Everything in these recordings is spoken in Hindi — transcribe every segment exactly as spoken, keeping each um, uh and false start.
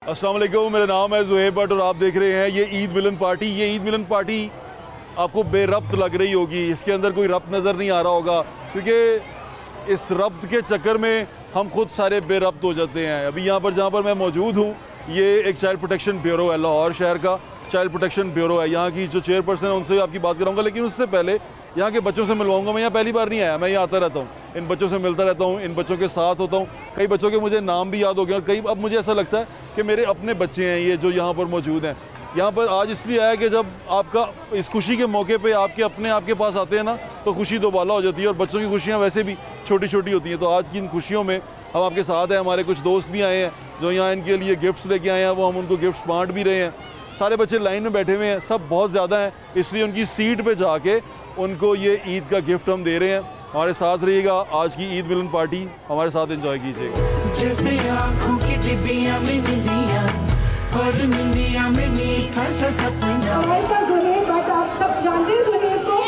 अस्सलाम वालेकुम, मेरा नाम है ज़ुहैब भट्ट और आप देख रहे हैं ये ईद मिलन पार्टी। ये ईद मिलन पार्टी आपको बेरब्त लग रही होगी, इसके अंदर कोई रब्त नज़र नहीं आ रहा होगा, क्योंकि इस रब्त के चक्कर में हम खुद सारे बेरब्त हो जाते हैं। अभी यहाँ पर जहाँ पर मैं मौजूद हूँ, ये एक चाइल्ड प्रोटेक्शन ब्यूरो है, लाहौर शहर का चाइल्ड प्रोटेक्शन ब्यूरो है। यहाँ की जो चेयरपर्सन है उनसे आपकी बात कराऊंगा, लेकिन उससे पहले यहाँ के बच्चों से मिलवाऊंगा। मैं यहाँ पहली बार नहीं आया, मैं यहाँ आता रहता हूँ, इन बच्चों से मिलता रहता हूँ, इन बच्चों के साथ होता हूँ। कई बच्चों के मुझे नाम भी याद हो गए और कई अब मुझे ऐसा लगता है कि मेरे अपने बच्चे हैं ये जो यहाँ पर मौजूद हैं। यहाँ पर आज इसलिए आया कि जब आपका इस खुशी के मौके पे आपके अपने आपके पास आते हैं ना, तो खुशी दोबाला हो जाती है और बच्चों की खुशियाँ वैसे भी छोटी छोटी होती हैं। तो आज की इन खुशियों में हम आपके साथ हैं, हमारे कुछ दोस्त भी आए हैं जो यहाँ इनके लिए गिफ्ट्स लेके आए हैं, वो हम उनको गिफ्ट्स बांट भी रहे हैं। सारे बच्चे लाइन में बैठे हुए हैं, सब बहुत ज़्यादा हैं, इसलिए उनकी सीट पे जाके उनको ये ईद का गिफ्ट हम दे रहे हैं। हमारे साथ रहिएगा, आज की ईद मिलन पार्टी हमारे साथ एंजॉय कीजिएगा। जैसे आँखों की डिब्बियाँ में निंदियाँ और निंदियाँ में मीठा सा सपना। हमारे साथ ज़ुहैब भट्ट, आप सब जानते हैं ज़ुहैब को।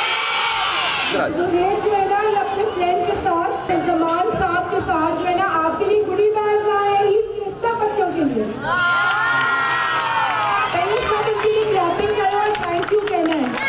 ज़ुहैब जो है ना अपने फ्रेंड के साथ, जमान साहब के साथ जो है ना आपके लिए गुड़ी बांध रहा है ईद के सब बच्चों के लिए। पहले सब उनके लिए क्लैपिंग करो और थैंक यू कहना है।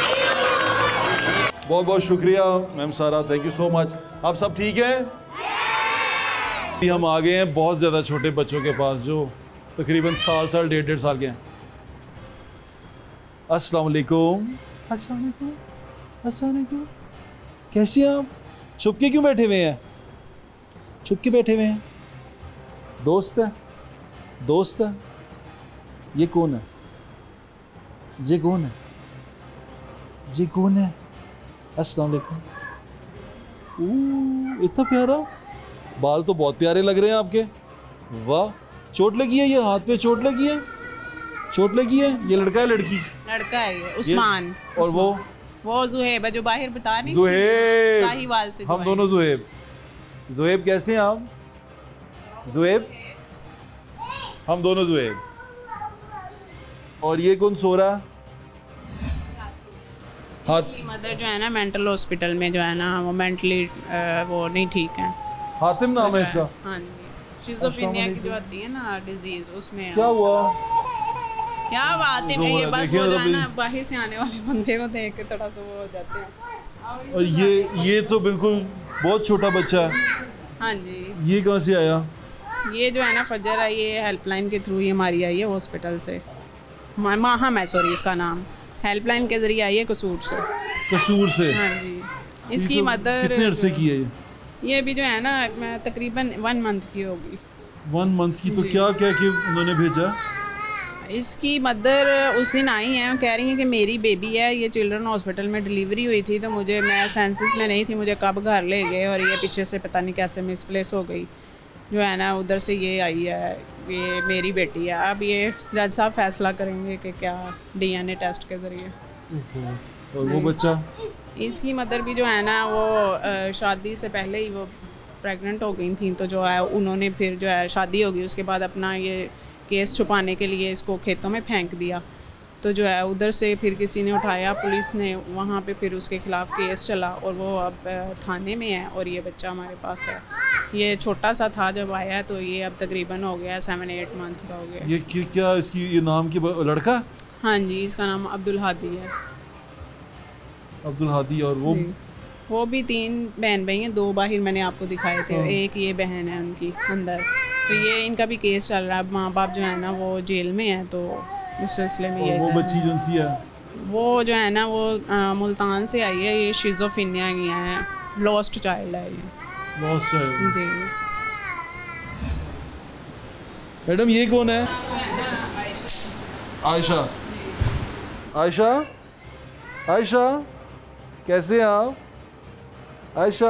बहुत बहुत शुक्रिया मैम सारा, थैंक यू सो मच। आप सब ठीक हैं? हम आ गए हैं बहुत ज़्यादा छोटे बच्चों के पास जो तकरीबन साल साल डेढ़ डेढ़ साल के हैं। अस्सलाम वालेकुम। अस्सलाम वालेकुम। अस्सलाम वालेकुम। कैसे हैं आप? छुप के क्यों बैठे हुए हैं? छुप के बैठे हुए हैं? दोस्त है? दोस्त है? ये कौन है? ये कौन है? ये कौन है? अस्सलाम वालेकुम। ओह, इतना प्यारा, बाल तो बहुत प्यारे लग रहे हैं आपके। वाह, चोट लगी है? ये हाथ पे चोट लगी है? चोट लगी है? ये लड़का है लड़की? लड़का है ये, उस्मान। और वो वो ज़ुहैब है जो बाहर बता नहीं, ज़ुहैब, साहिवाल से। हम दोनों ज़ुहैब। ज़ुहैब कैसे हैं आप? ज़ुहैब, हम दोनों ज़ुहैब। और ये कौन सो रहा है? हाथ। मदर जो है ना मेंटल हॉस्पिटल में जो है ना वो मेंटली वो नहीं ठीक है। हातिम नाम है इसका? हाँ जी, शिज़ोफ्रेनिया की जो आती है ना डिजीज, उसमें क्या हुआ? क्या बात है, ये बस देखिए वो जो तो है ना बाहर से आने वाले बंदे को देख के थोड़ा सा वो हो जाते हैं। और ये ये तो बिल्कुल बहुत छोटा बच्चा है। हाँ जी, ये कहाँ से आया? ये जो है ना फजर आई है, हेल्पलाइन के थ्रू ही हमारी आई है हॉस्पिटल से। माहम है सॉरी इसका नाम, हेल्पलाइन के जरिए आई है कसूर से। कसूर से? हाँ जी। इसकी मदर कितने अरसे की है ये? ये भी जो है ना मैं तकरीबन वन मंथ की होगी। वन मंथ की? तो क्या क्या कि उन्होंने भेजा? इसकी मदर उस दिन आई हैं, कह रही हैं कि मेरी बेबी है, ये चिल्ड्रन हॉस्पिटल में डिलीवरी हुई थी, तो मुझे मैं सेंसेस में नहीं थी, मुझे कब घर ले गए और ये पीछे से पता नहीं कैसे मिसप्लेस हो गई जो है ना, उधर से ये आई है, ये मेरी बेटी है। अब ये जज साहब फैसला करेंगे कि क्या डीएनए टेस्ट के ज़रिए। और वो बच्चा? इसकी मदर भी जो है ना वो शादी से पहले ही वो प्रेग्नेंट हो गई थी, तो जो है उन्होंने फिर जो है शादी हो गई उसके बाद अपना ये केस छुपाने के लिए इसको खेतों में फेंक दिया, तो जो है उधर से फिर किसी ने उठाया, पुलिस ने, वहाँ पे फिर उसके ख़िलाफ़ केस चला और वो अब थाने में है और ये बच्चा हमारे पास है। ये छोटा सा था जब आया, तो ये अब तकरीबन हो गया सेवन एट मंथ का हो गया। ये कि, क्या इसकी ये नाम की लड़का? हाँ जी, इसका नाम अब्दुल हादी है। अब्दुल हादी। और वो वो भी तीन बहन भाई हैं, दो बाहर मैंने आपको दिखाए थे, एक ये बहन है उनकी अंदर, तो ये इनका भी केस चल रहा है। माँ बाप जो है ना वो जेल में है, तो उस सिलसिले में ये वो बच्ची जो सी है वो जो है ना वो आ, मुल्तान से आई है, ये शिज़ोफ्रेनिया की है, लॉस्ट चाइल्ड है ये। लॉस्ट चाइल्ड जी। मैडम ये कौन है? आयशा। आयशा, आयशा कैसे हैं आप? आयशा,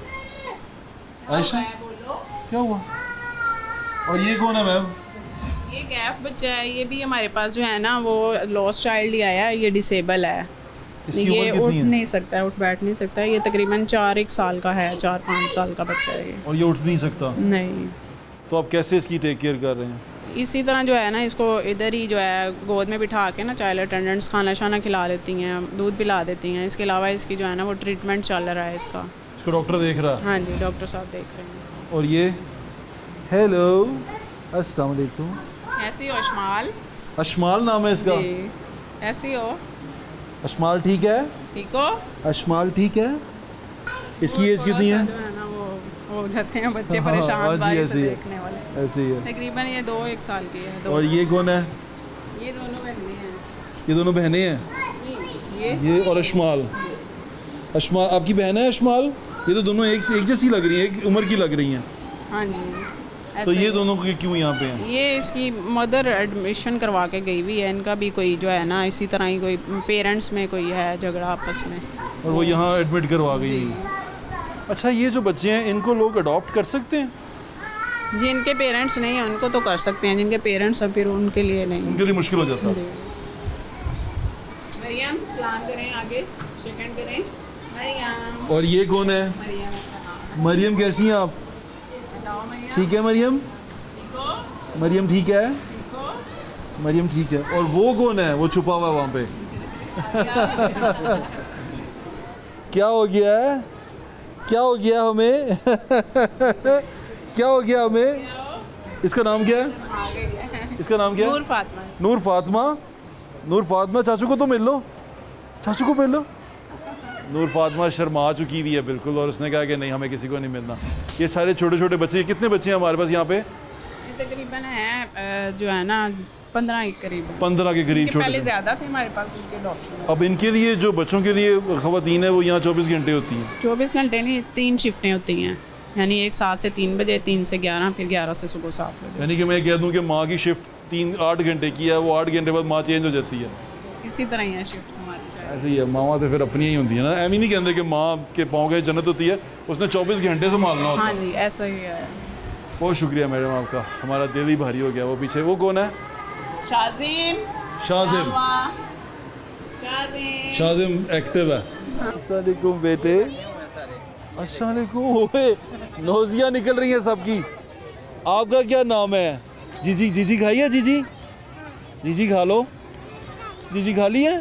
आयशा क्या हुआ? और ये कौन है मैम? ये गैफ बच्चा है, ये भी हमारे पास जो है ना वो लॉस्ट चाइल्ड ही आया है, ये डिसेबल है, ये उठ नहीं सकता, उठ बैठ नहीं सकता। ये तकरीबन चार एक साल का है, चार पाँच साल का बच्चा है ये। और ये उठ नहीं सकता? नहीं। तो आप कैसे इसकी टेक केयर कर रहे हैं? इसी तरह जो है ना इसको इधर ही जो है गोद में बिठा के ना चाइल्ड अटेंडेंट्स खाना शाना खिला देती हैं, दूध पिला देती हैं। इसके अलावा इसकी जो है ना वो ट्रीटमेंट चल रहा है इसका। इसको डॉक्टर देख रहा है? हाँ जी, डॉक्टर साहब देख रहे हैं। और ये हेलो अस्सलाम वालेकुम। ऐसी हो अशमाल? अशमाल नाम है इसका? जी। ऐसी हो? अशमाल ठीक है? ठीक हो? अशमाल ठीक है। इसकी एज कितनी है? जो है ना वो हो जाते हैं बच्चे हाँ, परेशान हाँ, बाहर से ऐसे ही है। देखने वाले। ऐसे ही है। तकरीबन ये दो एक साल की है। दो। और ये कौन है? ये दोनों बहनें हैं। ये दोनों बहनें हैं? ये ये और अशमाल। अशमाल आपकी बहन है अशमाल? ये तो दोनों एक एक जैसी लग रही हैं, एक उम्र की लग रही हैं। हाँ जी। तो ऐसे ये ही। दोनों को क्यों यहाँ पे हैं? ये इसकी मदर एडमिशन करवा के गई हुई है। इनका भी कोई जो है ना इसी तरह ही कोई पेरेंट्स में कोई है झगड़ा आपस में, और वो यहाँ एडमिट करवा गई। जी। अच्छा, ये जो बच्चे हैं इनको लोग अडॉप्ट कर सकते हैं? जिनके पेरेंट्स नहीं हैं उनको तो कर सकते हैं, जिनके पेरेंट्स हैं फिर उनके लिए नहीं। उनके लिए मुश्किल हो जाता है। जी। मरियम सलाम करें, आगे सेकंड करें। मरियम। और ये कौन है? मरियम सलाम। मरियम कैसी हैं आप? बताओ मरियम। ठीक है मरियम? ठीक हो? मरियम ठीक है? ठीक हो? मरियम ठीक है। और वो कौन है वो छुपा हुआ है वहाँ पे? क्या हो गया है? क्या हो गया हमें? क्या हो गया हमें? इसका नाम क्या है? इसका नाम क्या है? नूर फातिमा। नूर फातिमा। नूर फातिमा, चाचू को तो मिल लो, चाचू को मिल लो। नूर फातिमा शर्मा चुकी हुई है बिल्कुल, और उसने कहा कि नहीं हमें किसी को नहीं मिलना। ये सारे छोटे छोटे बच्चे, कितने बच्चे हैं हमारे पास यहाँ पे? ये तकरीबन है जो है ना पंद्रह के करीब है। पंद्रह के करीब इनके छोटे पहले से। ज़्यादा थे हमारे पास उनके अडॉप्शन। अब इनके लिए जो बच्चों के लिए खवातीन है वो यहाँ चौबीस घंटे होती हैं। चौबीस घंटे नहीं, तीन शिफ्टें होती हैं, यानी एक सात से तीन बजे, तीन से ग्यारह, फिर ग्यारह से सुबह सात बजे। यानी कि मैं कह दूं कि माँ की शिफ्ट तीन आठ घंटे की है, वो आठ घंटे बाद माँ चेंज हो जाती है। इसी तरह ही है शिफ्ट हमारी शायद। ऐसे ही है, माँ तो फिर अपनी ही होती है ना। एम ही नहीं कहते कि माँ के पाँव के जन्नत होती है, उसने चौबीस घंटे संभालना होता हाँ है। जी, ऐसा ही है। बहुत शुक्रिया मैडम आपका, हमारा दिल ही भारी हो गया। वो पीछे वो कौन है? शाजिम। शाजिम। शाजिम। शाजिम एक्टिव है। अस्सलाम वालेकुम बेटे। अस्सलाम वालेकुम। ओए नोजिया निकल रही है सबकी। आपका क्या नाम है? जीजी। जीजी खाई है? जीजी जीजी खा लो। जीजी खा ली है?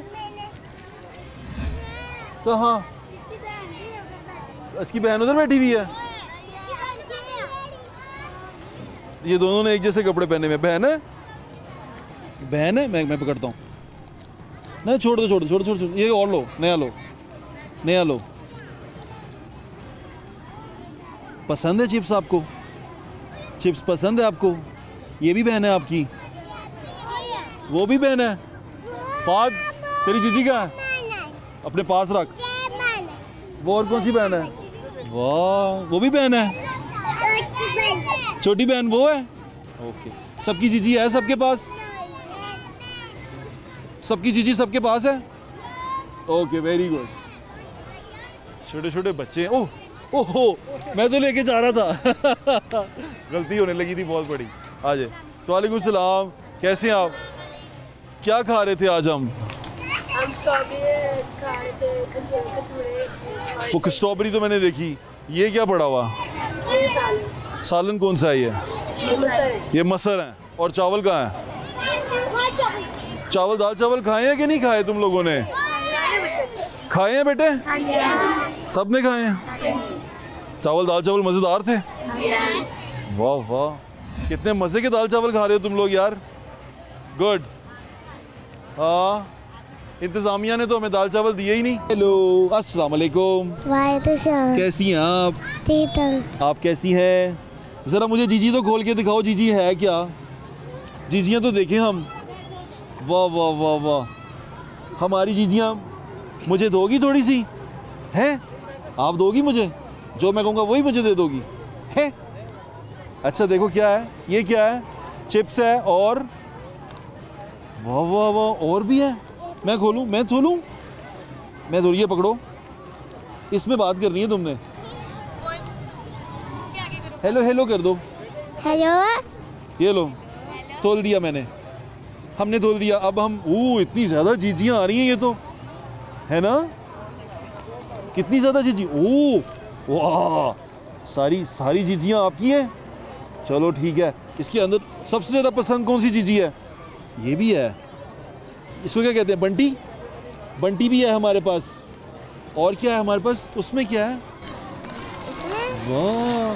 कहाँ? इसकी बहन उधर बैठी हुई है। ये दोनों ने एक जैसे कपड़े पहने हुए। बहन है? बहन है? मैं मैं पकड़ता हूँ। नहीं छोड़ दो, छोड़ दो, छोड़ छोड़ छोड़। ये और लो, नया लो, नया लो। पसंद है चिप्स आपको? चिप्स पसंद है आपको? ये भी बहन है आपकी? वो भी बहन है? पाग तेरी जीजी का है? अपने पास रख। वो और कौन सी बहन है? वाह, वो भी बहन है? छोटी बहन वो है? ओके। सबकी जीजी है सबके पास? सबकी जीजी सबके पास है? Okay, very good. छोटे छोटे बच्चे हैं। ओह ओहो, मैं तो लेके जा रहा था। गलती होने लगी थी बहुत बड़ी। आ जाए। वालेकुम सलाम, कैसे हैं आप? क्या खा रहे थे आज हम? हम स्ट्रॉबेरी खा रहे थे, खजूर खजूरे। वो स्ट्रॉबेरी तो मैंने देखी। ये क्या पड़ा हुआ? ये सालन। सालन कौन सा है ये? ये मसर है। ये मसर है। और चावल कहाँ है? चावल, दाल चावल खाए हैं कि नहीं खाए तुम लोगों ने? खाए हैं बेटे? सब ने खाए हैं? चावल दाल चावल मज़ेदार थे? वाह वाह, कितने मज़े के दाल चावल खा रहे हो तुम लोग यार। गुड। हाँ, इंतज़ामिया ने तो हमें दाल चावल दिए ही नहीं। हेलो, अस्सलाम वालेकुम। वालेकुम। कैसी हैं आप? ठीक है। आप कैसी हैं? ज़रा मुझे जीजी तो खोल के दिखाओ, जीजी है क्या? जीजियाँ तो देखें हम। वाह वाह वाह वाह, हमारी जीजियाँ मुझे दोगी थोड़ी सी? हैं? आप दोगी मुझे? जो मैं कहूँगा वही मुझे दे दोगी? हैं? अच्छा देखो क्या है, ये क्या है? चिप्स है और वाह वाह वाह, और भी है। मैं खोलूँ? मैं खोलूँ? मैं थोड़ी, ये पकड़ो, इसमें बात करनी है तुमने। हेलो हेलो कर दो। हेलो। ये लो, तोल दिया मैंने, हमने तोल दिया। अब हम, ओ इतनी ज़्यादा जीजियाँ आ रही हैं, ये तो है ना? कितनी ज़्यादा जीजी, ओ वाह, सारी सारी जीजियाँ आपकी हैं। चलो ठीक है। इसके अंदर सबसे ज़्यादा पसंद कौन सी जीजी है? ये भी है। इसको क्या कहते हैं? बंटी। बंटी भी है हमारे पास। और क्या है हमारे पास? उसमें क्या है? वाह,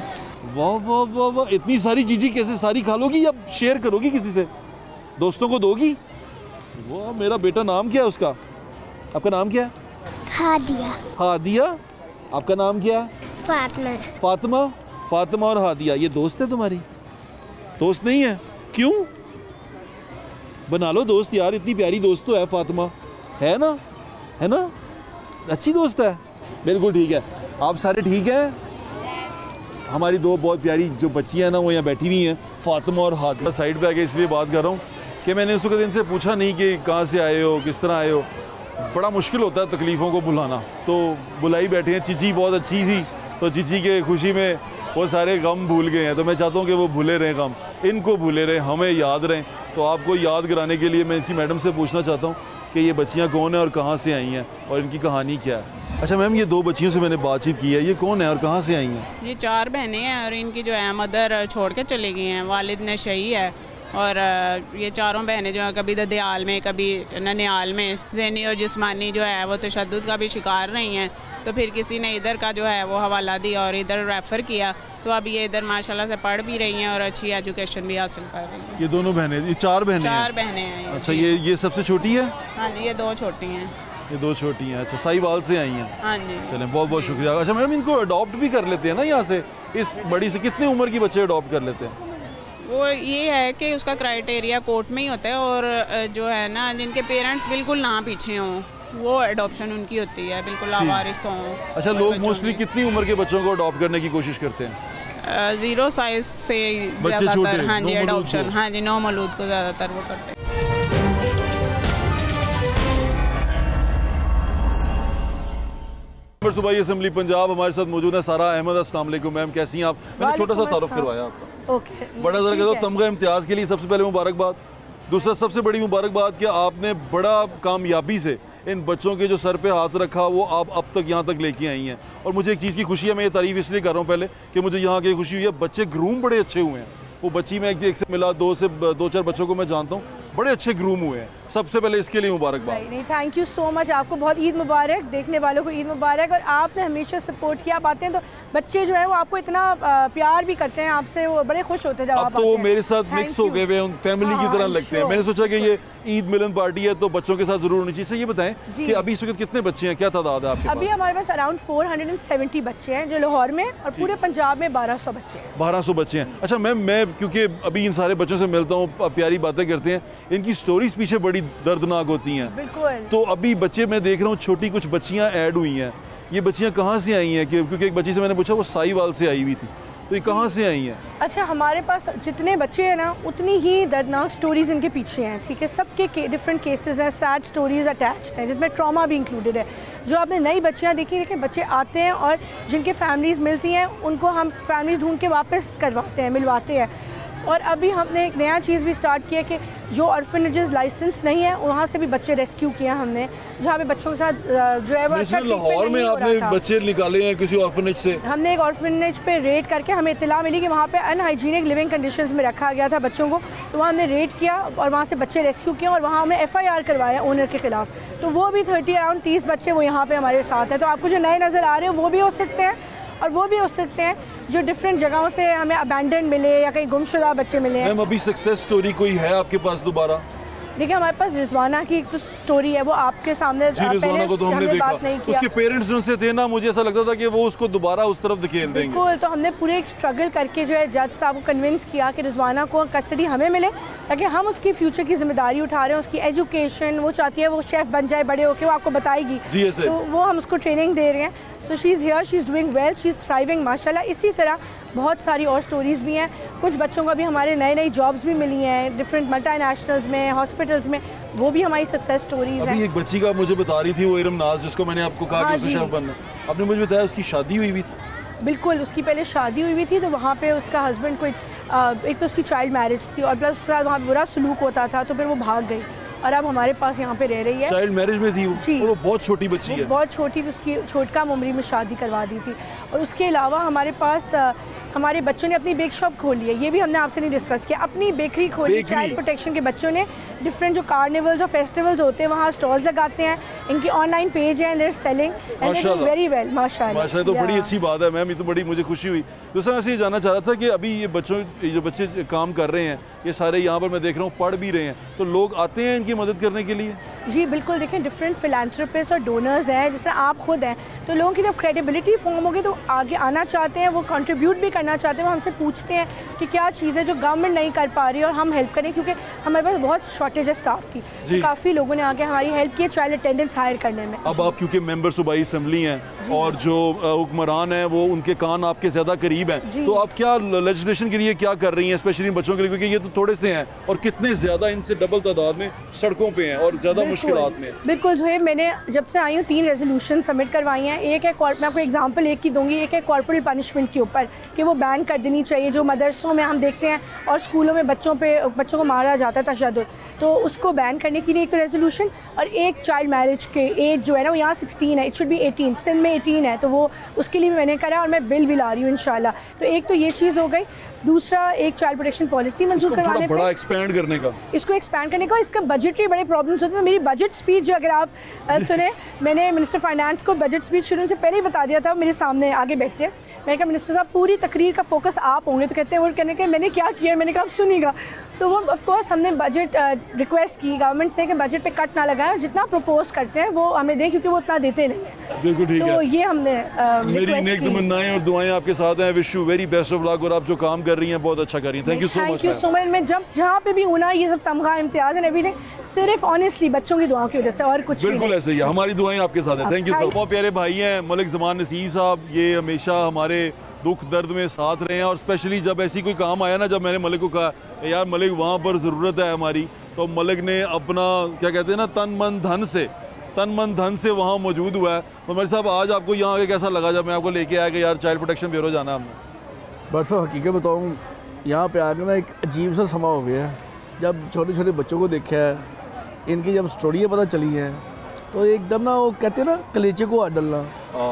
वाह वाह वाह वाह, इतनी सारी चीज़ें कैसे सारी खा लोगी या शेयर करोगी किसी से, दोस्तों को दोगी? वाह, मेरा बेटा, नाम क्या है उसका? आपका नाम क्या है? हादिया। हादिया। आपका नाम क्या है? फातिमा। फातिमा। फातिमा और हादिया ये दोस्त है तुम्हारी? दोस्त नहीं है, क्यों? बना लो दोस्त यार, इतनी प्यारी दोस्त तो है फातिमा, है ना? है ना? अच्छी दोस्त है, बिल्कुल ठीक है। आप सारे ठीक हैं? हमारी दो बहुत प्यारी जो बच्चियाँ हैं ना वो यहाँ बैठी हुई हैं, फातिमा और हादिया। साइड पे आके इसलिए बात कर रहा हूँ कि मैंने उस वक्त इनसे पूछा नहीं कि कहाँ से आए हो, किस तरह आए हो। बड़ा मुश्किल होता है तकलीफ़ों को भुलाना, तो बुलाई बैठे हैं। चीची बहुत अच्छी थी, तो चीची के खुशी में वो सारे गम भूल गए हैं, तो मैं चाहता हूँ कि वो भूले रहें गम, इनको भूले रहें, हमें याद रहें। तो आपको याद कराने के लिए मैं इसकी मैडम से पूछना चाहता हूँ कि ये बच्चियाँ कौन हैं और कहाँ से आई हैं और इनकी कहानी क्या है। अच्छा मैम, ये दो बच्चियों से मैंने बातचीत की है, ये कौन है और कहाँ से आई हैं? ये चार बहनें हैं और इनकी जो है मदर छोड़ के चली गई हैं, वालिद नशई है। और ये चारों बहनें जो हैं कभी ददियाल में, कभी ननियाल में ज़हनी और जिस्मानी जो है वो तशद्दुद का भी शिकार रही हैं। तो फिर किसी ने इधर का जो है वो हवाला दिया और इधर रेफ़र किया, तो अब ये इधर माशाल्लाह से पढ़ भी रही हैं और अच्छी एजुकेशन भी हासिल कर रही हैं। ये दोनों बहनें, ये चार बहनें चार हैं? बहनें हैं। अच्छा, ये ये सबसे छोटी है? हाँ जी, ये दो छोटी हैं। ये दो छोटी हैं। अच्छा, साहिवाल से आई हैं? हाँ जी। चलें, बहुत बहुत शुक्रिया। अच्छा मैडम, इनको अडॉप्ट भी कर लेते हैं ना यहाँ से? इस बड़ी से कितने उम्र की बच्चे अडॉप्ट कर लेते हैं? वो ये है कि उसका क्राइटेरिया कोर्ट में ही होता है, और जो है ना जिनके पेरेंट्स बिल्कुल ना पीछे हों वो अडॉप्शन उनकी होती है, बिल्कुल आवारिस हों। अच्छा, लोग मोस्टली कितनी उम्र के बच्चों को अडॉप्ट करने की कोशिश करते हैं? ज़ीरो साइज से ज़्यादातर, हाँ जी, अडॉप्शन, हाँ जी, नौ मौलूद को ज़्यादातर वो करते हैं। सूबाई असम्बली पंजाब हमारे साथ मौजूद है सारा अहमद। अस्सलाम वालेकुम मैम, कैसी हैं आप? मैंने छोटा सा तारुफ करवाया आपका। ओके, बड़ा ज़रा कहता हूँ तमगा इम्तियाज़ के लिए सबसे पहले मुबारकबाद। दूसरा सबसे बड़ी मुबारकबाद कि आपने बड़ा कामयाबी से इन बच्चों के जो सर पे हाथ रखा वो आप अब तक यहाँ तक लेके आई हैं। और मुझे एक चीज़ की खुशी है, मैं ये तारीफ़ इसलिए कर रहा हूँ पहले कि मुझे यहाँ की खुशी हुई है, बच्चे ग्रूम बड़े अच्छे हुए हैं। वो बच्ची में एक, एक से मिला, दो से दो चार बच्चों को मैं जानता हूँ, बड़े अच्छे ग्रूम हुए हैं। सबसे पहले इसके लिए मुबारकबाद। नहीं, थैंक यू सो मच, आपको बहुत ईद मुबारक, देखने वालों को ईद मुबारक। और आपने हमेशा सपोर्ट किया। आप आते हैं तो बच्चे जो है वो आपको इतना प्यार भी करते हैं आपसे, वो बड़े खुश होते हैं जब अब आप तो वो आते मेरे साथ मिक्स हो गए हैं, फैमिली की तरह लगते हैं। मैंने सोचा कि ये ईद मिलन पार्टी है तो बच्चों के साथ जरूर होनी चाहिए। ये बताएं कि अभी इस वक्त कितने बच्चे हैं, क्या तादाद है आपके पास? अभी हमारे पास around four hundred and seventy बच्चे हैं जो लाहौर में, और पूरे पंजाब में बारह सौ बच्चे हैं। बारह सौ बच्चे हैं। अच्छा मैम, मैं क्योंकि अभी इन सारे बच्चों से मिलता हूँ, प्यारी बातें करते हैं, इनकी स्टोरीज पीछे बड़ी दर्दनाक होती हैं। बिल्कुल। तो अभी बच्चे मैं देख रहा हूँ, छोटी कुछ बच्चियाँ ऐड हुई हैं। ये बच्चियाँ कहाँ से आई हैं? क्योंकि एक बच्ची से मैंने पूछा वो साहिवाल से आई हुई थी, तो ये कहाँ से आई हैं? अच्छा, हमारे पास जितने बच्चे हैं ना उतनी ही दर्दनाक स्टोरीज इनके पीछे हैं, ठीक है। सबके डिफरेंट केसेस हैं, सैड स्टोरीज अटैच्ड हैं, जिसमें ट्रॉमा भी इंक्लूडेड है। जो आपने नई बच्चियाँ देखी, देखिए बच्चे आते हैं और जिनके फैमिलीज़ मिलती हैं उनको हम फैमिलीज ढूंढ के वापस करवाते हैं, मिलवाते हैं। और अभी हमने एक नया चीज़ भी स्टार्ट किया कि जो ऑर्फनेजेस लाइसेंस नहीं है वहाँ से भी बच्चे रेस्क्यू किया हमने, जहाँ पे बच्चों के साथ जो है वो अच्छा लाहौर में आपने बच्चे निकाले हैं किसी ऑर्फनेज से? हमने एक ऑर्फनेज पे रेड करके हमें इत्तला मिली कि वहाँ पे अनहाइजीनिक लिविंग कंडीशंस में रखा गया था बच्चों को, तो वहाँ हमने रेड किया और वहाँ से बच्चे रेस्क्यू किए और वहाँ हमने एफ आई आर करवाया ओनर के खिलाफ। तो वो भी थर्टी अराउंड तीस बच्चे वो यहाँ पे हमारे साथ हैं। तो आपको जो नए नज़र आ रहे हो वो भी हो सकते हैं और वो भी हो सकते हैं जो डिफरेंट जगहों से हमें अबैंडन मिले या कहीं गुमशुदा बच्चे मिले हैं। मैम, अभी सक्सेस स्टोरी कोई है आपके पास दोबारा? देखिए, हमारे पास रिजवाना की एक तो स्टोरी है, वो आपके सामने जी, रिजवाना को तो हमने देखा, नहीं किया। उसके पेरेंट्स जो से थे ना, मुझे ऐसा लगता था कि वो उसको दोबारा उस तरफ धकेल देंगे। बिल्कुल, तो हमने पूरे एक स्ट्रगल करके जो है जज साहब को कन्विंस किया कि रिजवाना को कस्टडी हमें मिले, ताकि हम उसकी फ्यूचर की जिम्मेदारी उठा रहे हैं। उसकी एजुकेशन, वो चाहती है वो शेफ़ बन जाए बड़े होकर, वो आपको बताएगी, तो वो हम उसको ट्रेनिंग दे रहे हैं। So she is here, she is doing well, she is thriving माशाल्लाह। इसी तरह बहुत सारी और स्टोरीज़ भी हैं। कुछ बच्चों को अभी हमारे नई नई जॉब्स भी मिली हैं डिफरेंट मल्टीनेशनल्स में, हॉस्पिटल्स में, वो भी हमारी सक्सेस स्टोरीज़ हैं। अभी एक बच्ची का मुझे बता रही थी वो इरम नाज, जिसको मैंने आपको कहा कि उसे शेफ बनना, आपने मुझे बताया उसकी शादी हुई हुई थी? बिल्कुल, उसकी पहले शादी हुई हुई थी, तो वहाँ पे उसका हस्बैंड कोई एक तो उसकी चाइल्ड मैरिज थी और प्लस उसके साथ वहाँ बुरा सलूक होता था, तो फिर वो भाग गई और अब हमारे पास यहाँ पे रह रही है। चाइल्ड मैरिज में थी वो? जी, और वो बहुत छोटी बच्ची है। बहुत छोटी थी, उसकी छोट कम उम्र में शादी करवा दी थी। और उसके अलावा हमारे पास हमारे बच्चों ने अपनी बेक शॉप खोली है, ये भी हमने आपसे नहीं डिस्कस किया, अपनी बेकरी खोली, चाइल्ड प्रोटेक्शन के बच्चों ने डिफरेंट जो कार्निवल्स और फेस्टिवल्स होते हैं वहाँ स्टॉल्स लगाते हैं, इनकी ऑनलाइन पेज है, they're selling and it is very well माशाल्लाह। माशाल्लाह, तो बड़ी अच्छी बात है मैम, ये तो बड़ी मुझे खुशी हुई। दूसरा मैं ये जानना चाह रहा था कि अभी ये बच्चों जो बच्चे काम कर रहे हैं ये सारे यहाँ पर मैं देख रहा हूँ पढ़ भी रहे हैं, तो लोग आते हैं इनकी मदद करने के लिए? जी बिल्कुल, देखें डिफरेंट फिलांथ्रोपिस्ट और डोनर्स हैं, जैसे आप खुद हैं, तो लोगों की जब क्रेडिबिलिटी फॉर्म होगी तो आगे आना चाहते हैं, वो कंट्रीब्यूट भी करना चाहते हैं, वो हमसे पूछते हैं कि क्या चीज़ है जो गवर्नमेंट नहीं कर पा रही और हम हेल्प करें, क्योंकि हमारे पास बहुत शॉर्टेज है स्टाफ की, तो काफ़ी लोगों ने आके हमारी हेल्प की है चाइल्ड अटेंडेंट्स हायर करने में। अब आप क्योंकि मेंबर सूबाई असम्बली हैं और जो हुक्मरान हैं वो उनके कान आपके ज़्यादा करीब हैं, तो आप क्या लेजिस्लेशन के लिए क्या कर रही हैं स्पेशली बच्चों के लिए, क्योंकि ये तो थोड़े से हैं और कितने ज़्यादा इनसे डबल तादाद में सड़कों पे हैं और ज़्यादा मुश्किलात में? बिल्कुल जो है, मैंने जब से आई हूँ तीन रेजोल्यूशन सबमिट करवाई हैं। एक है, मैं आपको एग्जांपल एक की दूंगी, एक है कॉर्पोरल पनिशमेंट के ऊपर कि वो बैन कर देनी चाहिए, जो मदरसों में हम देखते हैं और स्कूलों में बच्चों पे बच्चों को मारा जाता है तशद्दुद, तो उसको बैन करने के लिए एक तो रेजोल्यूशन, और एक चाइल्ड मैरिज के एज जो है ना वो यहाँ सिक्सटीन है, it should be eighteen, Sindh में एटीन है, तो वो उसके लिए भी मैंने करा और मैं बिल भी ला रही हूँ इंशाल्लाह। तो एक तो ये चीज़ हो गई। दूसरा, एक चाइल्ड प्रोटेक्शन पॉलिसी मंजूर करवाने बड़ा एक्सपेंड करने का, इसको एक्सपैंड करने का, इसका बजटरी बड़े प्रॉब्लम्स होते हैं। तो मेरी बजट स्पीच जो अगर आप सुने, मैंने मिनिस्टर फाइनेंस को बजट स्पीच शुरू से पहले ही बता दिया था, मेरे सामने आगे बैठते हैं, मैंने कहा मिनिस्टर साहब पूरी तकरीर का फोकस आप होंगे, तो कहते हैं वो कहने के मैंने क्या किया, मैंने कहा आप सुनिएगा, तो वो ऑफ कोर्स हमने बजट रिक्वेस्ट की गवर्नमेंट से कि बजट पे कट ना लगाएं और जितना प्रपोज करते हैं वो हमें दें, क्योंकि वो उतना देते नहीं है। बिल्कुल ठीक तो है, ये हमने मेरी नेक तमन्नाएं और दुआएं आपके साथ हैं। Wish you very best of luck, और आप जो काम कर रही हैं बहुत अच्छा कर रही हैं। Thank you so much. Thank you so much. मैं जब जहाँ पे भी हूँ ना, ये सब तमगा इम्तियाज एंड एवरीथिंग सिर्फ ऑनेस्टली बच्चों की दुआओं की वजह से, और कुछ बिल्कुल ऐसे ही, हमारी दुआएं आपके साथ हैं। Thank you so. बहुत प्यारे भाई हैं मलिक ज़मान नसीब साहब, ये हमेशा हमारे दुख दर्द में साथ रहे हैं, और स्पेशली जब ऐसी कोई काम आया ना, जब मैंने मलिक को कहा यार मलिक वहाँ पर ज़रूरत है हमारी, तो मलिक ने अपना क्या कहते हैं ना तन मन धन से तन मन धन से वहाँ मौजूद हुआ है। तो मेरे साहब आज आपको यहाँ आके कैसा लगा जब मैं आपको लेके आया कि यार चाइल्ड प्रोटेक्शन ब्यूरो जाना है हमने? बट साहब हकीकत बताऊँ, यहाँ पे आके ना एक अजीब सा समा हो गया है। जब छोटे छोटे बच्चों को देखा है, इनकी जब स्टोरियाँ पता चली हैं, तो एकदम ना वो कहते हैं ना कलेजे को हाथ डालना,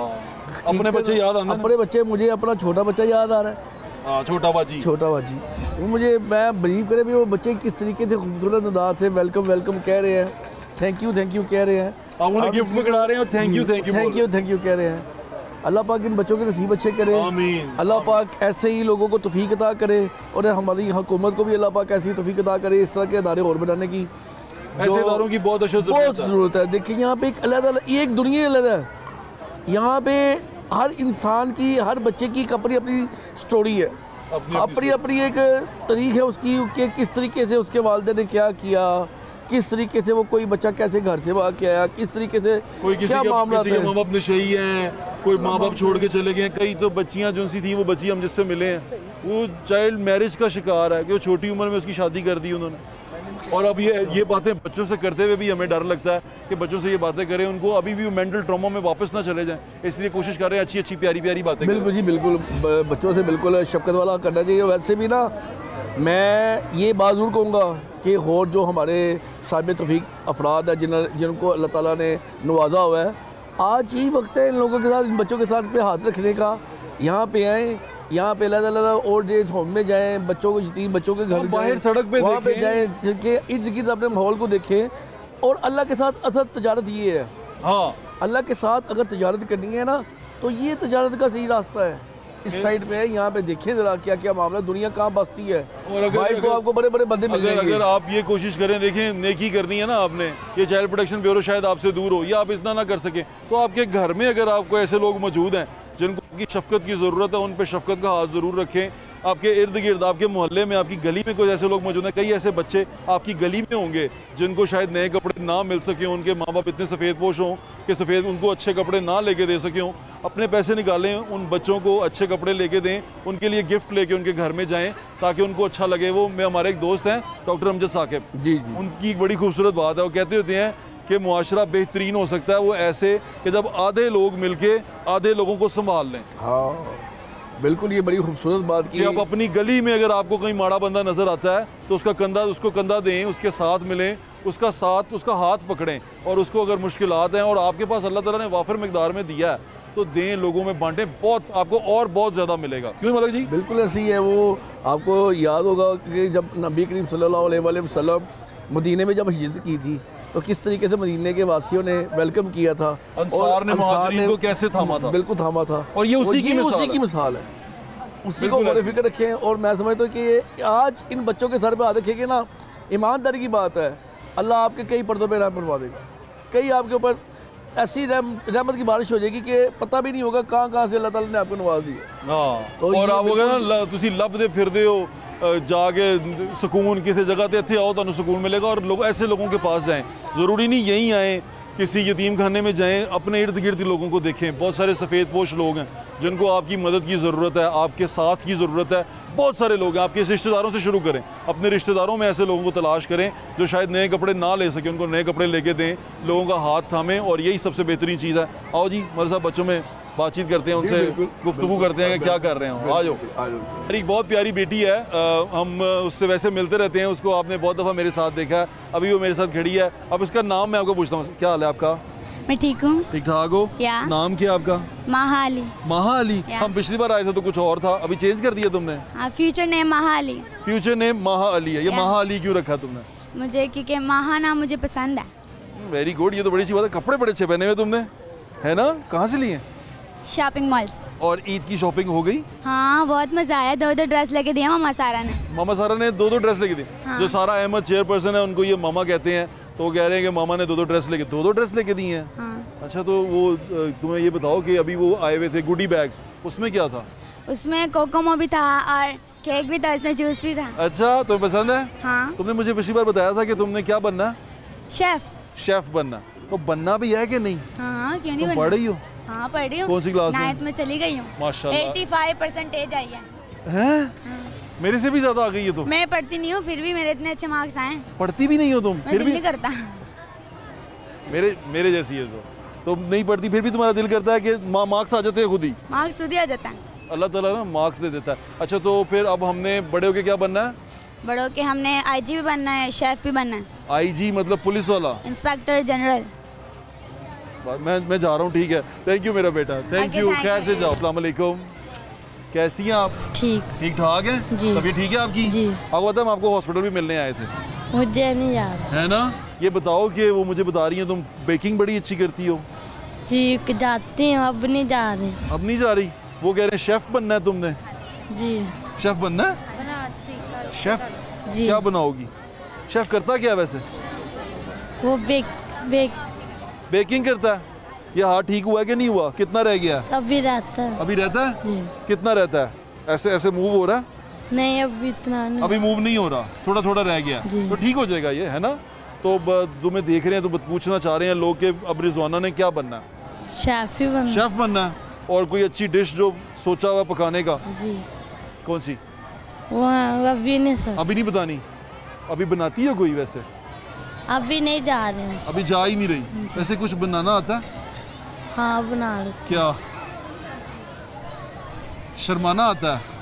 अपने बच्चे याद आते हैं। अपने बच्चे, मुझे अपना छोटा बच्चा याद आ रहा है। हाँ, छोटा बाजी छोटा बाजी वो मुझे, मैं बिलीव करे भी वो बच्चे किस तरीके से खूबसूरत अंदाज से वेलकम वेलकम कह रहे हैं, थैंक यू थैंक यू कह रहे हैं, आप उन्हें गिफ्ट पकड़ा रहे हैं, thank you thank you thank you thank you कह रहे हैं। अल्लाह पाक इन बच्चों के नसीब अच्छे करे, अल्लाह पाक ऐसे ही लोगों को तौफीक अता करे, और हमारी हुकूमत को भी अल्लाह पाक ऐसी तौफीक अता करे इस तरह के अदारे और बनाने की, ऐसे इदारों की बहुत बहुत ज़रूरत है। देखिए यहाँ पे एक अलग ये एक दुनिया अलग है, यहाँ पे हर इंसान की, हर बच्चे की एक अपनी अपनी स्टोरी है, अपनी अपनी एक तरीक़ है उसकी कि किस तरीके से उसके वालिदैन ने क्या किया, किस तरीके से वो कोई बच्चा कैसे घर से भाग के आया, किस तरीके से कोई किसी क्या मामला है, माँ बाप नशेई हैं, कोई माँ बाप छोड़ के चले गए, कई तो बच्चियाँ जो सी थी वो बच्ची हम जिससे मिले हैं वो चाइल्ड मैरिज का शिकार है कि वो छोटी उम्र में उसकी शादी कर दी उन्होंने। और अब ये ये बातें बच्चों से करते हुए भी हमें डर लगता है कि बच्चों से ये बातें करें, उनको अभी भी मेंटल ट्रॉमा में वापस ना चले जाएं, इसलिए कोशिश कर रहे हैं अच्छी अच्छी प्यारी प्यारी बातें। बिल्कुल जी बिल्कुल, बच्चों से बिल्कुल शफकत वाला करना चाहिए। वैसे भी ना मैं ये बात ज़रूर कहूँगा कि और जो हमारे साहिब तौफीक अफराद है जिन जिनको अल्लाह ताला ने नवाजा हुआ है, आज यही वक्त है इन लोगों के साथ, इन बच्चों के साथ पे हाथ रखने का। यहाँ पे आएँ, यहाँ पे अलग अलग ओल्ड एज होम में जाएं, बच्चों को यतीम बच्चों के घर बाहर सड़क पे वहाँ पे जाएं, कि इर्द गिर्द अपने माहौल को देखें। और अल्लाह के साथ असल तजारत ये है, हाँ अल्लाह के साथ अगर तजारत करनी है ना, तो ये तजारत का सही रास्ता है। इस साइड पे है, यहाँ पे देखें जरा क्या क्या मामला, दुनिया कहाँ बसती है, और अगर, भाई अगर, तो आपको बड़े बड़े बंदे मिल जाएंगे। अगर आप ये कोशिश करें, देखें नेकी करनी है ना आपने, ये चाइल्ड प्रोटेक्शन ब्यूरो शायद आपसे दूर हो या आप इतना ना कर सकें, तो आपके घर में अगर आपको ऐसे लोग मौजूद हैं जिनको की शफकत की ज़रूरत है, उन पे शफकत का हाथ ज़रूर रखें। आपके इर्द गिर्द, आपके मोहल्ले में, आपकी गली में कोई ऐसे लोग मौजूद हैं, कई ऐसे बच्चे आपकी गली में होंगे जिनको शायद नए कपड़े ना मिल सके, उनके माँ बाप इतने सफ़ेद पोश हों कि सफ़ेद उनको अच्छे कपड़े ना लेके दे सके हों। अपने पैसे निकालें, उन बच्चों को अच्छे कपड़े लेके दें, उनके लिए गिफ्ट लेके उनके घर में जाएँ ताकि उनको अच्छा लगे। वो मैं हमारे एक दोस्त हैं डॉक्टर अमजद साकिब जी जी, उनकी एक बड़ी खूबसूरत बात है, वो कहते होते हैं कि मुआशरा बेहतरीन हो सकता है वो ऐसे कि जब आधे लोग मिलके आधे लोगों को संभाल लें। हाँ बिल्कुल, ये बड़ी खूबसूरत बात की। कि आप अपनी गली में अगर आपको कहीं माड़ा बंदा नज़र आता है तो उसका कंधा उसको कंधा दें, उसके साथ मिलें, उसका साथ उसका हाथ पकड़ें, और उसको अगर मुश्किलात हैं और आपके पास अल्लाह ताला ने वाफिर मिकदार में दिया है तो दें, लोगों में बांटें, बहुत आपको और बहुत ज़्यादा मिलेगा। क्यों मलिक जी? बिल्कुल ऐसी ही है। वो आपको याद होगा कि जब नबी करीम सल्लल्लाहु अलैहि वसल्लम मदीने में जब हिजरत की थी तो किस तरीके से मदीने के वासियों ने वेलकम किया था, अंसार ने मुहाजिरीन को कैसे थामा था। बिल्कुल थामा था, और ये उसी की उसी की मिसाल है। उसी को गौर फिक्र रखें। और मैं समझता हूँ कि आज इन बच्चों के सर पे हाथ रखेंगे ना, ईमानदारी की बात है, अल्लाह आपके कई पर्दों पे रहम फरमा देगा। कई आपके ऊपर ऐसी रहम रहमत की बारिश हो जाएगी कि पता भी नहीं होगा कहाँ कहाँ से अल्लाह ताला ने आपको नवाज दिया। हाँ, तो और आप होगा ना तुसी लभदे फिरदे हो जाके सुकून किसी जगह ते इत्थे आओ तो सुकून मिलेगा। और लोग ऐसे लोगों के पास जाएं, ज़रूरी नहीं यहीं आएँ, किसी यतीम खाने में जाएं, अपने इर्द गिर्द लोगों को देखें। बहुत सारे सफ़ेद पोश लोग हैं जिनको आपकी मदद की ज़रूरत है, आपके साथ की ज़रूरत है। बहुत सारे लोग हैं, आपके रिश्तेदारों से शुरू करें, अपने रिश्तेदारों में ऐसे लोगों को तलाश करें जो शायद नए कपड़े ना ले सकें, उनको नए कपड़े लेके दें, लोगों का हाथ थामें, और यही सबसे बेहतरीन चीज़ है। आओ जी हमारे साथ बच्चों में बातचीत करते हैं, उनसे गुफ्तगू करते हैं कि क्या कर रहे हैं। आ जाओ। मेरी बहुत प्यारी बेटी है, आ, हम उससे वैसे मिलते रहते हैं, उसको आपने बहुत दफ़ा मेरे साथ देखा है, अभी वो मेरे साथ खड़ी है। अब इसका नाम मैं आपको पूछता हूँ, क्या हाल है आपका? मैं ठीक हूँ। ठीक ठाक हो? नाम क्या आपका? महा अली। महा अली। हम पिछली बार आए थे तो कुछ और था, अभी चेंज कर दिया तुमने? हाँ, फ्यूचर नेम महा अली। फ्यूचर नेम महा अली है। ये महा अली क्यों रखा तुमने? मुझे क्योंकि महा नाम मुझे पसंद है। वेरी गुड, ये तो बड़ी अच्छी बात है। कपड़े बड़े अच्छे पहने हुए तुमने, है ना? कहाँ से लिए? शॉपिंग मॉल से। और ईद की शॉपिंग हो गई? हाँ, बहुत मजा आया। दो दो ड्रेस लेके दिया मामा सारा ने। मामा सारा ने दो दो ड्रेस लेके दी। हाँ। जो सारा अहमद चेयरपर्सन है उनको ये मामा कहते हैं, तो वो कह रहे हैं कि मामा ने दो दो ड्रेस लेके दो दो ड्रेस लेके दी हैं। हाँ। अच्छा, तो वो तुम्हें ये बताओ कि अभी वो आए हुए थे गुडी बैग्स, उसमें क्या था? उसमें कोकोमो भी था और केक भी था, इसमें जूस भी था। अच्छा, तुम्हें पसंद है? हाँ। तुमने मुझे पिछली बार बताया था कि तुमने क्या बनना है? शेफ। शेफ बनना, तो बनना भी है कि नहीं? हाँ, क्यों नहीं तुम बनना? पढ़ रही हो? हाँ, पढ़ रही हूँ। कौन सी क्लास में? नाइन्थ में चली गई हूँ। माशाल्लाह। पचासी परसेंटेज आई है। हैं? मेरे से भी ज्यादा आ गई है तो। मैं पढ़ती नहीं हूँ, फिर भी मेरे इतने अच्छे मार्क्स आए। पढ़ती भी नहीं हो तुम? मैं फिर दिल भी नहीं करता। मेरे मेरे जैसी है तो तुम नहीं पढ़ती, फिर भी तुम्हारा दिल करता है कि मार्क्स आ जाते हैं खुद ही। मार्क्स खुद ही आ जाता है। अल्लाह ताला ना मार्क्स दे देता है। अच्छा, तो फिर अब हमने बड़े होके क्या बनना है? बड़ों के हमने आईजी भी बनना है, शेफ भी बनना है। आईजी मतलब पुलिस वाला? Inspector general. मैं मैं जा रहा हूँ, ठीक है। थैंक यू मेरा बेटा, थैंक यू। खैर से जाओ। अस्सलाम वालेकुम। कैसी हैं आप? ठीक ठीक ठाक है जी। तबीयत ठीक है आपकी? जी। आपको पता है हम आपको हॉस्पिटल भी मिलने आए थे। मुझे नहीं याद है ना? ये बताओ कि वो मुझे बता रही हैं तुम बेकिंग बड़ी अच्छी करती हो। जी, जाती हूँ, अब नहीं जा रही। अब नहीं जा रही? वो कह रहे हैं शेफ बनना है तुमने। जी। शेफ बनना है? शेफ जी। क्या बनाओगी? शेफ करता क्या वैसे? वो बेक बेक बेकिंग करता है। ये हाथ ठीक हुआ है कि नहीं हुआ? कितना रह गया? अभी रहता है। अभी रहता है? जी। कितना रहता है? ऐसे ऐसे मूव हो रहा है? नहीं, अभी इतना नहीं। अभी मूव नहीं हो रहा, थोड़ा थोड़ा रह गया। तो ठीक हो जाएगा ये, है ना? तो तुम्हें देख रहे हैं तो पूछना चाह रहे हैं लोग कि अब रिजवाना ने क्या बनना है? शेफ ही बनना। शेफ बनना है। और कोई अच्छी डिश जो सोचा हुआ पकाने का? जी। कौन सी? वो अभी नहीं सर। अभी नहीं बतानी? अभी बनाती है कोई वैसे? अभी नहीं जा रहे हैं। अभी जा ही नहीं रही? वैसे कुछ बनाना आता है? हाँ, बना रहे। क्या शर्माना आता है?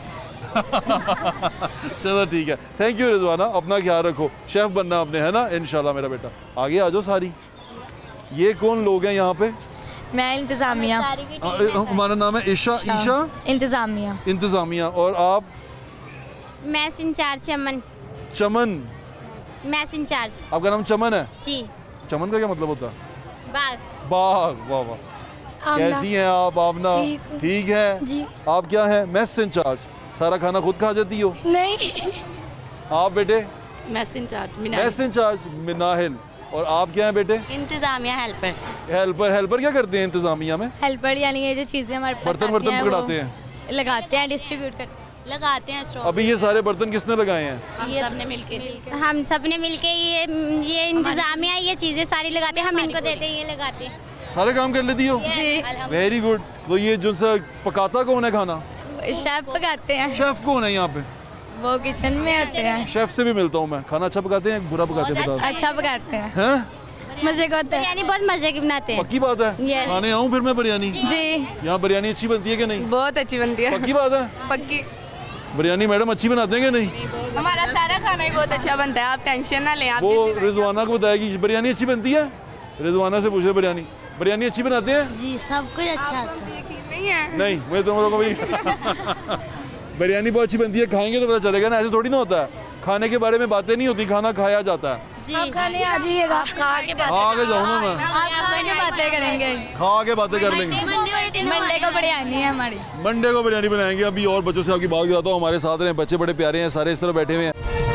चलो ठीक है, थैंक यू रिजवाना, अपना ख्याल रखो। शेफ बनना आपने, है ना? इंशाल्लाह मेरा बेटा। आगे आ जाओ सारी। ये कौन लोग हैं यहाँ पे? मैं इंतजामिया। हमारा नाम है ईशा। ईशा इंतजामिया। इंतजामिया। और आप? Mess in charge Chaman. Chaman. Mess in charge. आपका नाम चमन है? जी। चमन का क्या मतलब होता है? बाग। बाग, वाह वाह। कैसी हैं आप आमना? ठीक है जी। आप क्या हैं? Mess in charge. सारा खाना खुद खा जाती हो? नहीं। आप बेटे? Mess in charge. Mess in charge Minahil. और आप क्या हैं बेटे? इंतजामिया हेल्पर। हेल्पर। हेल्पर क्या करते हैं इंतजामिया में? हेल्पर यानी ये जो चीजें हमारे पास बर्तन बर्तन पकड़ाते हैं, लगाते हैं, डिस्ट्रीब्यूट कर लगाते हैं स्टॉक। अभी ये सारे बर्तन किसने लगाए हैं? हम सब ने मिलके हम सब ने मिलके ये ये इंतजामिया ये चीजें सारी लगाते हैं, हम इनको देते हैं, ये लगाते हैं। सारे काम कर लेती हो? जी। Very good. तो ये जो सा पकाता कौन है खाना? शेफ पकाते हैं। शेफ कौन है यहाँ पे? वो किचन में होते हैं। शेफ से भी मिलता हूँ मैं। खाना अच्छा पकाते हैं, बुरा पकाते हैं? अच्छा, अच्छा पकाते हैं। हैं? मजे का होता है। बिरयानी बहुत मजे की बनाते हैं। पक्की बात है? खाने आऊँ फिर मैं बिरयानी? जी। यहाँ बिरयानी अच्छी बनती है कि नहीं? बहुत अच्छी बनती है। पक्की बात है? पक्की। बिरयानी मैडम अच्छी बनाते हैं कि नहीं? हमारा सारा खाना ही बहुत अच्छा बनता है, आप टेंशन ना लें। आप वो रिजवाना को बताएगी बिरयानी अच्छी बनती है। रिजवाना से पूछ रहे बिरयानी बिरयानी अच्छी बनाते हैं? जी, सब कुछ अच्छा आता है। नहीं है। नहीं, मैं तुम लोगों को भी बिरयानी बहुत अच्छी बनती है, खाएंगे तो पता चलेगा ना, ऐसे थोड़ी ना होता है। खाने के बारे में बातें नहीं होती, खाना खाया जाता है। जी आप खाने आ जाइएगा, खा के बातें खा के जाऊँ ना मैं, आप बातें करेंगे, खा के बातें कर लेंगे। मंडे को बिरयानी है हमारी, मंडे को बिरयानी बनाएंगे। अभी और बच्चों से आपकी बात कराता हूँ, हमारे साथ रहे, बच्चे बड़े प्यारे हैं, सारे इस तरह बैठे हुए हैं।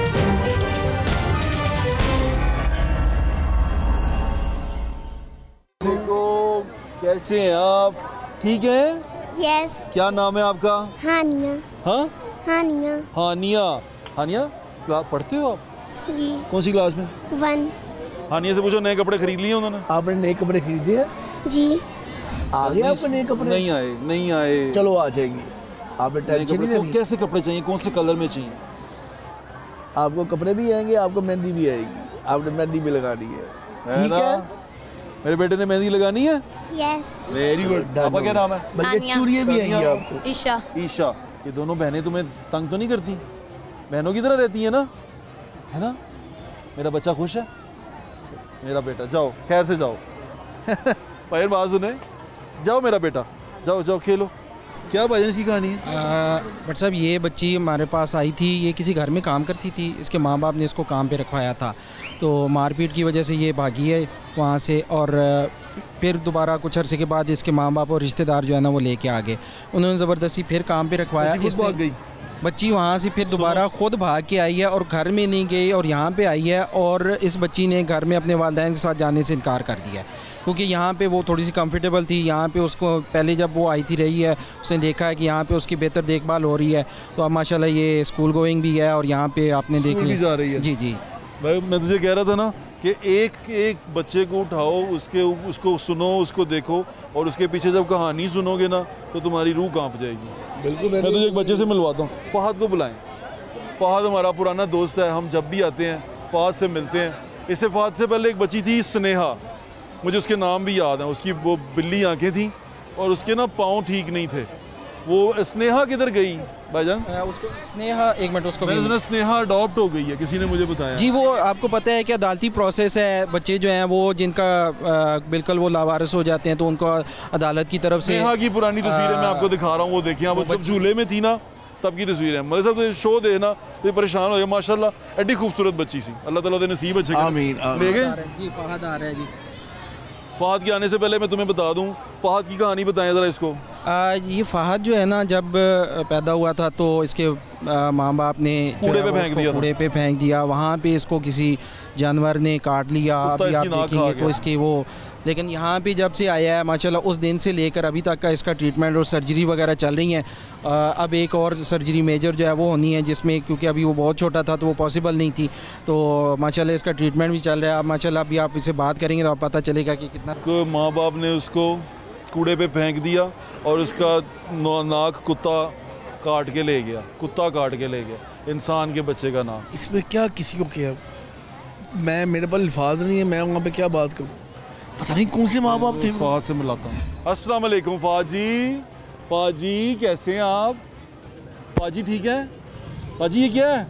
देखो कैसे हैं आप, ठीक हैं? यस। क्या नाम है आपका? हानिया। हाँ हानिया। हानिया। हानिया क्लास पढ़ते हो आप? जी। कौन सी क्लास में? वन। हानिया से पूछो नए कपड़े खरीद लिए उन्होंने? आपने नए कपड़े खरीदे हैं? जी। आ गए आपको नए कपड़े? नहीं आए, नहीं आए। चलो आ जाएंगे, आपने टेंशन नहीं लेनी। कैसे कपड़े चाहिए, कौन से कलर में चाहिए? आपको कपड़े भी आएंगे, आपको मेहंदी भी आएगी, आपने मेहंदी भी लगानी है, ठीक है? मेरे बेटे ने मेहंदी लगानी है। यस। Very good. आपका क्या नाम है? बल्कि चूड़ियाँ भी आएंगी आपको। ईशा। ईशा। ये दोनों बहनें तुम्हें तंग तो नहीं करती? बहनों की तरह रहती है ना, है ना? मेरा बच्चा खुश है, मेरा बेटा। जाओ खैर से जाओ भाई बात सुने, जाओ मेरा बेटा, जाओ जाओ खेलो। क्या भाईजान इसकी कहानी है? बट साहब ये बच्ची हमारे पास आई थी, ये किसी घर में काम करती थी, इसके माँ बाप ने इसको काम पे रखवाया था, तो मारपीट की वजह से ये भागी है वहाँ से, और फिर दोबारा कुछ अरसे के बाद इसके माँ बाप और रिश्तेदार जो है ना वो लेके आ गए, उन्होंने ज़बरदस्ती फिर काम पे रखवाया। इस भाग गई बच्ची वहाँ से, फिर दोबारा खुद भाग के आई है और घर में नहीं गई और यहाँ पे आई है, और इस बच्ची ने घर में अपने वालिदैन के साथ जाने से इनकार कर दिया है, क्योंकि यहाँ पे वो थोड़ी सी कंफर्टेबल थी। यहाँ पे उसको पहले जब वो आई थी रही है, उसने देखा है कि यहाँ पे उसकी बेहतर देखभाल हो रही है, तो अब माशाल्लाह ये स्कूल गोइंग भी है और यहाँ पे आपने देख लिया जा रही है। जी जी भाई मैं तुझे कह रहा था ना कि एक एक बच्चे को उठाओ, उसके उसको सुनो, उसको देखो, और उसके पीछे जब कहानी सुनोगे ना तो तुम्हारी रूह कांप जाएगी। बिल्कुल। मैं तुझे एक बच्चे से मिलवाता हूँ, फहद को बुलाएं। फहद हमारा पुराना दोस्त है, हम जब भी आते हैं फहद से मिलते हैं। इससे फहद से पहले एक बच्ची थी स्नेहा, मुझे उसके नाम भी याद है, उसकी वो बिल्ली आंखें थी और उसके ना पाँव ठीक नहीं थे। वो स्नेहा किधर गई भाईजान? उसको स्नेहा, एक मिनट, उसको मैंने सुना स्नेहा अडॉप्ट हो गई है, किसी ने मुझे बताया। जी वो आपको पता है कि अदालती प्रोसेस है, बच्चे जो हैं वो जिनका बिल्कुल वो लावारिस हो जाते हैं तो उनको अदालत की तरफ से। स्नेहा की पुरानी तस्वीरें मैं आपको दिखा रहा हूँ, वो देखिए आप, जब झूले में थी ना तब की तस्वीर है। मेरे साथ तो शो देखना तो परेशान हो गया, माशाल्लाह एडी खूबसूरत बच्ची सी, अल्लाह ताला दे नसीब अच्छे आमीन ले गए। जी फहद आ रहा है जी। फहद के आने से पहले मैं तुम्हें बता दूं, फहद की कहानी बताएं ज़रा इसको। आ, ये फहद जो है ना जब पैदा हुआ था तो इसके माँ बाप ने कूड़े पे फेंक दिया, कूड़े पे फेंक दिया, वहाँ पे इसको किसी जानवर ने काट लिया। अभी आप देखेंगे तो इसके वो, लेकिन यहाँ पे जब से आया है माशाल्लाह उस दिन से लेकर अभी तक का इसका ट्रीटमेंट और सर्जरी वगैरह चल रही हैं। अब एक और सर्जरी मेजर जो है वो होनी है, जिसमें क्योंकि अभी वो बहुत छोटा था तो वो पॉसिबल नहीं थी, तो माशाल्लाह इसका ट्रीटमेंट भी चल रहा है। अब माशाल्लाह अभी आप इससे बात करेंगे तो आप पता चलेगा कि कितना। माँ बाप ने उसको कूड़े पे फेंक दिया और उसका नाक कुत्ता काट के ले गया, कुत्ता काट के ले गया, इंसान के बच्चे का नाम। इसमें क्या किसी को किया, मैं मेरे पास अल्फाज नहीं है, मैं वहाँ पे क्या बात करूँ, पता नहीं कौन से माँ बाप थे। फहद से मिलाता हूँ। अस्सलाम वालेकुम फहद जी। फहद जी कैसे हैं आप? फहद जी ठीक है? फहद जी ये क्या है?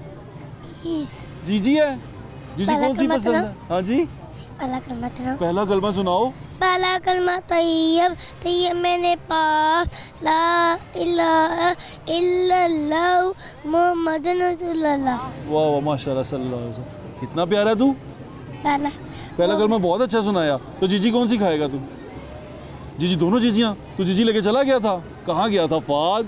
जी जी है। जी जी कौन सी पसंद है? हाँ जी पहला कलमा सुनाओ। पहला कलमा सुनाओ। पहला कलमा तैयब तैयब मैंने पाक ला इलाहा इल्लल्लाह मुहम्मदुर रसूलुल्लाह। वाह वाह माशाल्लाह सल्लल्लाहु अलैहि वसल्लम, कितना प्यारा है तू। पहला पहला कलमा बहुत अच्छा सुनाया। तो जीजी कौन सी खाएगा तू? जीजी दोनों जीजियाँ? तू जीजी लेके चला गया था? कहाँ गया था फहद?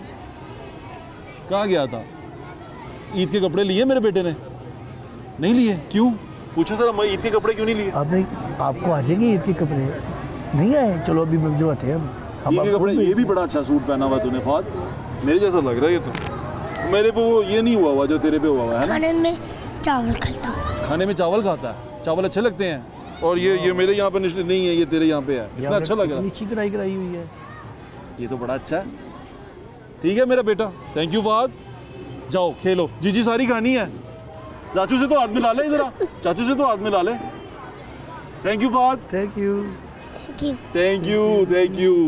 कहाँ गया था? ईद के कपड़े लिए मेरे बेटे ने? नहीं लिए, क्यों? पूछो जरा, मैं ईद के कपड़े क्यों नहीं लिए? आपने आपको आ जाएंगे ईद के कपड़े? नहीं आए, चलो अभी जो आते हैं हम। ईद के कपड़े, ये भी बड़ा अच्छा सूट पहना हुआ तूने फहद, मेरे जैसा लग रहा है ये तो। मेरे पे वो ये नहीं हुआ हुआ जो तेरे पे हुआ हुआ है। खाने में चावल खाता हूँ। खाने में चावल खाता है? चावल अच्छे लगते हैं? और ये ये मेरे यहाँ पे नहीं है, ये तेरे यहाँ पे है, कितना अच्छा लग रहा है। अच्छी कढ़ाई कराई हुई है, ये तो बड़ा अच्छा है। ठीक है मेरा बेटा, थैंक यू फहद। जाओ खेलो, जीजी सारी कहानी है। चाचू से तो हाथ मिला ले, इधर आ, चाचू से तो हाथ मिला ले। Thank you Fahad. Thank you thank you thank you.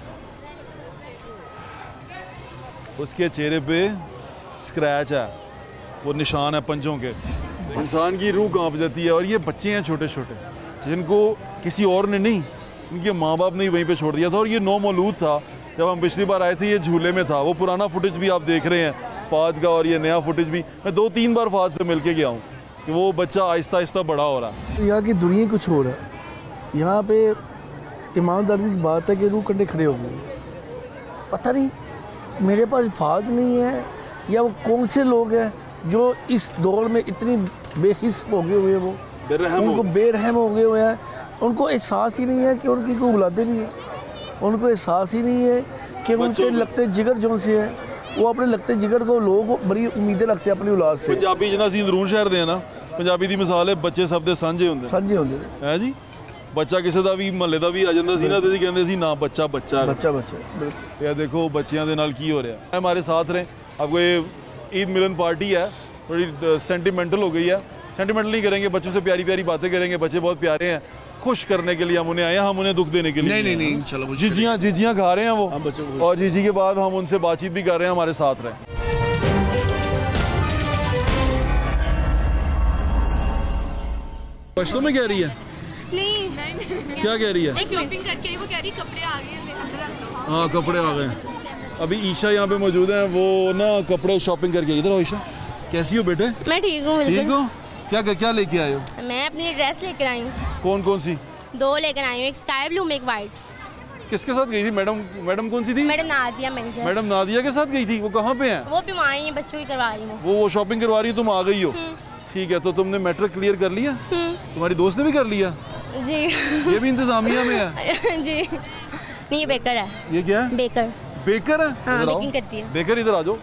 उसके चेहरे पे स्क्रैच है, वो निशान है पंजों के, इंसान की रूह कांप जाती है। और ये बच्चे हैं छोटे छोटे जिनको किसी और ने नहीं, उनके माँ बाप ने ही वहीं पे छोड़ दिया था। और ये नौ मौलूद था, जब हम पिछली बार आए थे ये झूले में था, वो पुराना फुटेज भी आप देख रहे हैं फ़ाद का, और ये नया फुटेज भी। मैं दो तीन बार फ़ाद से मिल के गया हूँ कि वो बच्चा आहिस्ता आहिस्ता बड़ा हो रहा है। यहाँ की दुनिया कुछ और है, यहाँ पे ईमानदारी की बात है कि रूह कंडे खड़े हो गए। पता नहीं मेरे पास फ़ाद नहीं है या वो कौन से लोग हैं जो इस दौर में इतनी बेहिस हो गए हुए, वो उनको बेरहम हो गए हुए हैं, उनको एहसास ही नहीं है कि उनकी कोई औलादे भी हैं, उनको एहसास ही नहीं है कि उनके लगते जिगर जो से हैं, वो अपने लगते जिगर को लोग बड़ी उम्मीदें रखते हैं अपनी औलाद से। पंजाबी जिन्ना सी अंदरून शहर दे ना, पंजाबी दी मिसाल है बच्चे सब दे साਂਝੇ ਹੁੰਦੇ ਸਾਂਝੇ ਹੁੰਦੇ ਹੈ ਜੀ। ਬੱਚਾ ਕਿਸੇ ਦਾ ਵੀ ਮਹੱਲੇ ਦਾ ਵੀ ਆ ਜਾਂਦਾ ਸੀ ਨਾ ਤੇ ਕਹਿੰਦੇ ਸੀ ਨਾ ਬੱਚਾ ਬੱਚਾ ਬੱਚਾ ਬੱਚਾ। ਇਹ ਦੇਖੋ ਬੱਚਿਆਂ ਦੇ ਨਾਲ ਕੀ ਹੋ ਰਿਹਾ ਹੈ। हमारे साथ रहे। अब ये ईद मिलन पार्टी है, थोड़ी सेंटिमेंटल हो गई है। सेंटिमेंटल नहीं करेंगे, बच्चों से प्यारी प्यारी बातें करेंगे, बच्चे बहुत प्यारे हैं, खुश करने के लिए हम उन्हें आए हैं, हम उन्हें दुख देने के लिए नहीं नहीं नहीं इंशाल्लाह। जीजियाँ जीजियाँ खा रहे हैं वो, और जीजी के बाद हम उनसे बातचीत भी कर रहे हैं। हमारे साथ रहे। पश्तो में कह रही है नहीं, नहीं। क्या कह रही है? शॉपिंग करके वो कह रही कपड़े आ गए। हाँ कपड़े आ गए। अभी ईशा यहाँ पे मौजूद है, वो ना कपड़े शॉपिंग करके। इधर आओ ईशा, कैसी हो बेटे? मैं ठीक हूँ। ठीक हो? क्या क्या लेके आए हो? मैं अपनी ड्रेस लेकर आई हूँ। कौन कौन सी? दो लेकर आई हूँ, एक स्काई ब्लू में एक वाइट। किसके साथ गई थी? मैडम मैडम कौन सी थी? Madam Nadia manager. Madam Nadia के साथ गई थी। वो कहाँ पे हैं? वो भी वहाँ ही बच्चों की करवा रही हूँ। वो वो शॉपिंग करवा रही है, तुम आ गई हो। ठीक है, तो तुमने मैट्रिक क्लियर कर लिया? तुम्हारी दोस्त ने भी कर लिया? जी। ये भी इंतजामिया में है? जी नहीं, ये बेकर है। ये क्या है? बेकर। बेकर है? हाँ, बेकिंग करती है। बेकर इधर आ जाओ।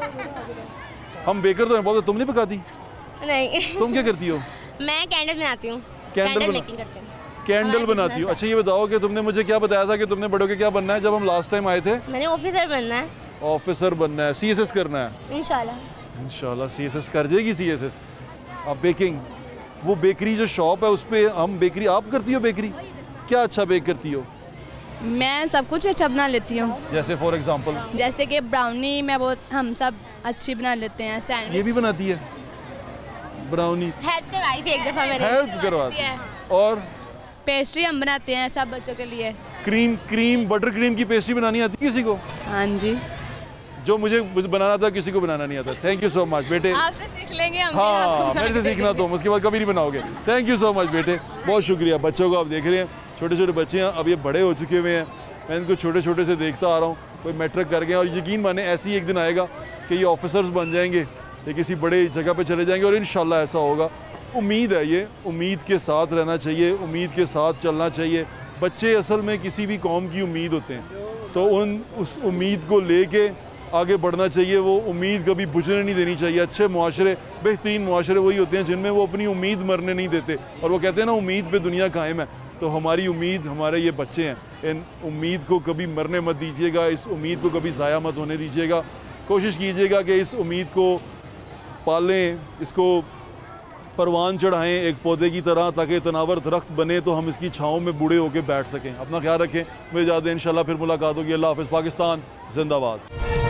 हम बेकर तो बहुत, तुम नहीं पकाती? नहीं। तुम क्या करती हो? मैं कैंडल बनाती हूँ। कैंडल मेकिंग करती हूँ। कैंडल बनाती हो? अच्छा ये बताओ कि तुमने मुझे क्या बताया था कि तुमने बड़ों के क्या बनना है? जब हम लास्ट टाइम आए थे मैंने ऑफिसर बनना है। ऑफिसर बनना है, सीएसएस करना है। इंशाल्लाह इंशाल्लाह सीएसएस कर जाएगी। सीएसएस अब बेकिंग, वो बेकरी जो शॉप है उस पर हम बेकरी, आप करती हो बेकरी? क्या अच्छा बेक करती हो? मैं सब कुछ अच्छा बना लेती हूँ। जैसे फॉर एग्जांपल? जैसे कि ब्राउनी मैं बहुत, हम सब अच्छी बना लेते हैं। सैंडविच ये भी बनाती है ब्राउनी? हेल्प करवाई थी एक दफा मैंने। हेल्प करवाती है। और पेस्ट्री हम बनाते हैं सब बच्चों के लिए। क्रीम क्रीम बटर क्रीम की पेस्ट्री बनानी आती है किसी को? हाँ जी। जो मुझे बनाना था किसी को बनाना नहीं आता। थैंक यू सो मच बेटे। आपसे सीख लेंगे हम। हाँ मेरे से सीखना तुम, उसके बाद कभी नहीं बनाओगे। थैंक यू सो मच बेटे, बहुत शुक्रिया। बच्चों को आप देख रहे हैं, छोटे छोटे बच्चे हैं, अब ये बड़े हो चुके हुए हैं। मैं इनको छोटे छोटे से देखता आ रहा हूँ, कोई मैट्रिक कर गए और यकीन माने ऐसे ही एक दिन आएगा कि ये ऑफिसर्स बन जाएंगे, ये किसी बड़े जगह पे चले जाएंगे और इंशाल्लाह ऐसा होगा। उम्मीद है, ये उम्मीद के साथ रहना चाहिए, उम्मीद के साथ चलना चाहिए। बच्चे असल में किसी भी कौम की उम्मीद होते हैं, तो उन उस उम्मीद को लेके आगे बढ़ना चाहिए। वो उम्मीद कभी बुझने नहीं देनी चाहिए। अच्छे मुआशरे, बेहतरीन मुआशरे वही होते हैं जिनमें वो अपनी उम्मीद मरने नहीं देते। और वो कहते हैं ना, उम्मीद पे दुनिया कायम है। तो हमारी उम्मीद, हमारे ये बच्चे हैं, इन उम्मीद को कभी मरने मत दीजिएगा, इस उम्मीद को कभी ज़ाया मत होने दीजिएगा। कोशिश कीजिएगा कि इस उम्मीद को पालें, इसको परवान चढ़ाएं एक पौधे की तरह, ताकि तनावर दरख्त बने तो हम इसकी छाँव में बूढ़े होकर बैठ सकें। अपना ख्याल रखें, मुझे इजाज़त दें, इंशाल्लाह फिर मुलाकात होगी। अल्लाह हाफ़िज़। पाकिस्तान जिंदाबाद।